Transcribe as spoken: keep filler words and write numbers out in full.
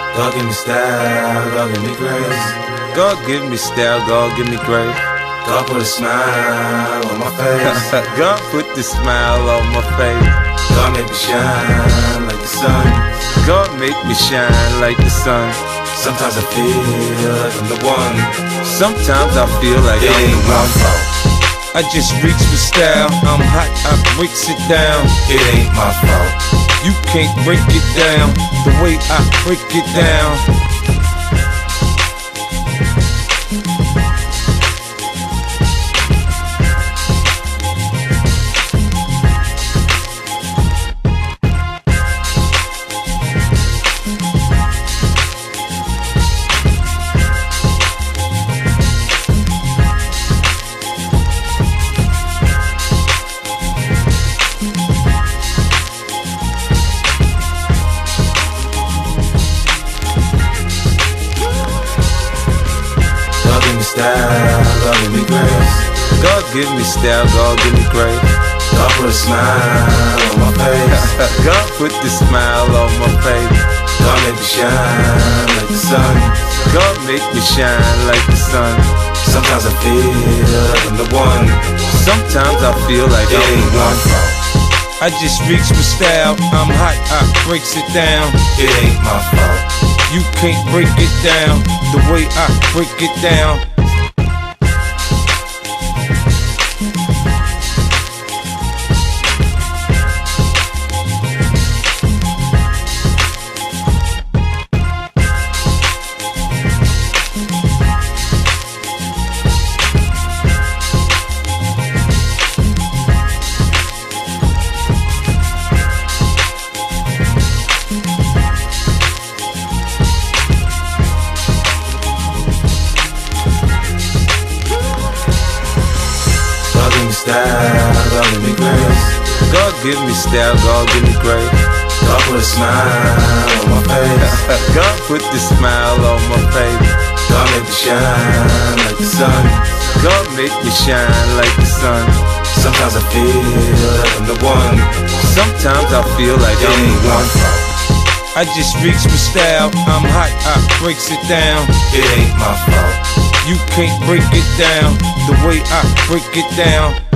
God give me style, God give me grace. God give me style, God give me grace. God put a smile on my face. God put the smile on my face. God make me shine like the sun. God make me shine like the sun. Sometimes I feel like I'm the one. Sometimes I feel like it I'm ain't the my one. fault. I just reach with style. I'm hot, I breaks it down. It ain't my fault. You can't break it down the way I break it down. Style, God give me grace. God give me style, God give me grace. God put a smile on my face. God put the smile on my face. God make me shine like the sun. God make me shine like the sun. Sometimes I feel like I'm the one. Sometimes I feel like it I'm ain't the my one. fault. I just reach with style. I'm hot, I breaks it down. It ain't my fault. You can't break it down the way I break it down. Style, God give me grace. God give me style, God give me grace. God put a smile on my face. God put the smile on my face. God make me shine like the sun. God make me shine like the sun. Sometimes I feel like I'm the one. Sometimes I feel like it I'm ain't the my one. fault. I just reach with style. I'm hot, I breaks it down. It ain't my fault. You can't break it down the way I break it down.